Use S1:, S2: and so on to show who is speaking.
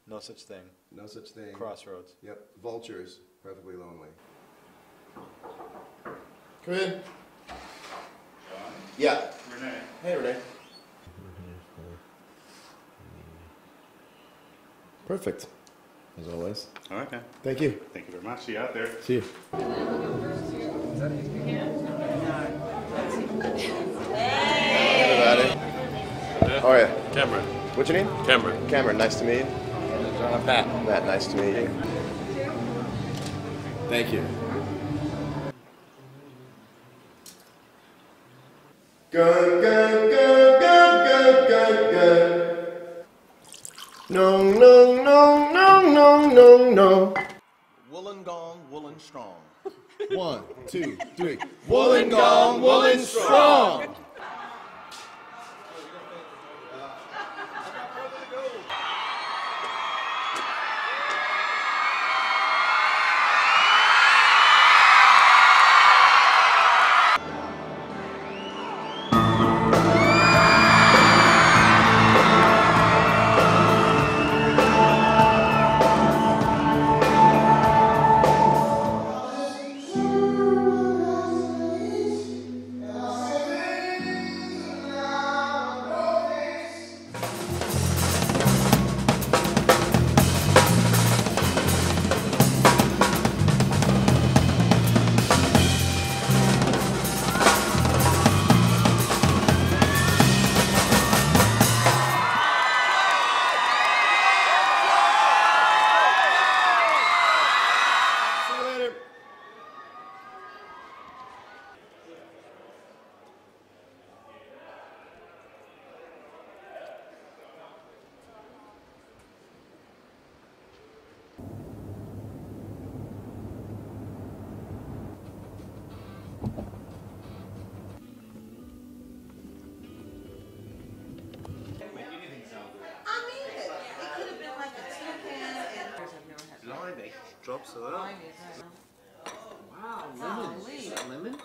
S1: No such thing.
S2: No such thing.
S1: Crossroads.
S2: Yep. Vultures. Perfectly lonely. Come in. Yeah.
S3: Renee.
S2: Hey, Renee. Perfect. As always.
S3: All right, then.
S2: Thank you.
S3: Thank you very much. See you out there.
S2: See you. Hey, everybody. How are you?
S4: Cameron.
S2: What's your name?
S4: Cameron.
S2: Cameron. Nice to meet you.
S4: Pat.
S2: Matt. Nice to meet you. Thank you. Gun, gun, gun, gun, gun, gun, gun. No, no, no, no, no, no, no.
S5: Woolen gone, woolen strong.
S2: 1, 2, 3.
S5: Woolen gone, woolen strong.
S4: Drops of that. Wow, lemon. Is that lemon?